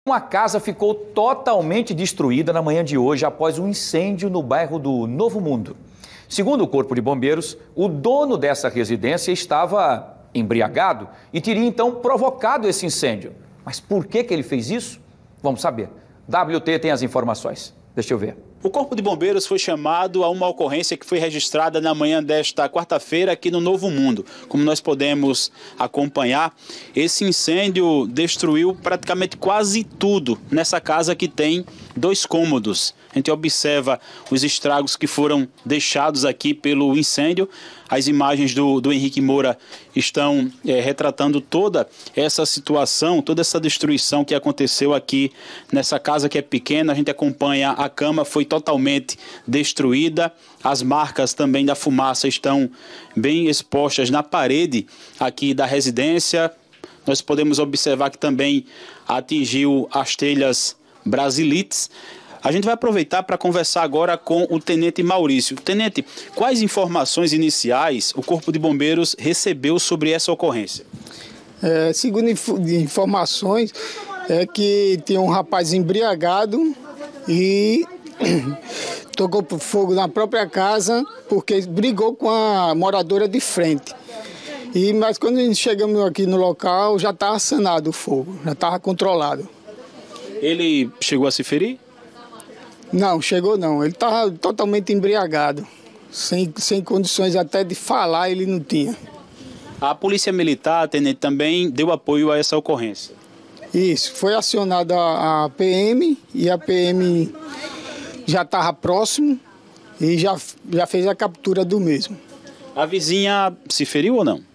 Uma casa ficou totalmente destruída na manhã de hoje após um incêndio no bairro do Novo Mundo. Segundo o Corpo de Bombeiros, o dono dessa residência estava embriagado e teria então provocado esse incêndio. Mas por que ele fez isso? Vamos saber. WT tem as informações. Deixa eu ver. O Corpo de Bombeiros foi chamado a uma ocorrência que foi registrada na manhã desta quarta-feira aqui no Novo Mundo. Como nós podemos acompanhar, esse incêndio destruiu praticamente quase tudo nessa casa que tem 2 cômodos. A gente observa os estragos que foram deixados aqui pelo incêndio. As imagens do Henrique Moura estão retratando toda essa situação, toda essa destruição que aconteceu aqui nessa casa que é pequena. A gente acompanha, a cama foi totalmente destruída. As marcas também da fumaça estão bem expostas na parede aqui da residência. Nós podemos observar que também atingiu as telhas brasilites. A gente vai aproveitar para conversar agora com o Tenente Maurício. Tenente, quais informações iniciais o Corpo de Bombeiros recebeu sobre essa ocorrência? Segundo informações, é que tinha um rapaz embriagado e tocou fogo na própria casa porque brigou com a moradora de frente. Mas quando chegamos aqui no local, já estava sanado o fogo, já estava controlado. Ele chegou a se ferir? Não, chegou não. Ele estava totalmente embriagado. Sem condições até de falar, ele não tinha. A Polícia Militar, Tenente, também deu apoio a essa ocorrência? Isso. Foi acionada a PM e a PM já estava próximo e já fez a captura do mesmo. A vizinha se feriu ou não?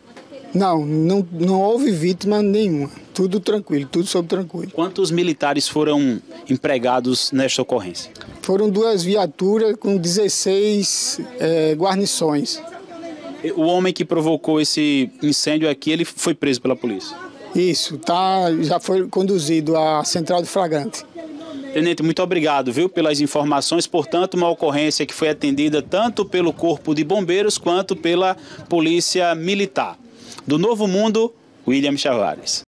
Não houve vítima nenhuma. Tudo tranquilo, tudo sob tranquilo. Quantos militares foram empregados nesta ocorrência? Foram 2 viaturas com 16 guarnições. O homem que provocou esse incêndio aqui, ele foi preso pela polícia? Isso, já foi conduzido à central de flagrante. Tenente, muito obrigado, viu, pelas informações. Portanto, uma ocorrência que foi atendida tanto pelo Corpo de Bombeiros quanto pela Polícia Militar. Do Novo Mundo, William Chavares.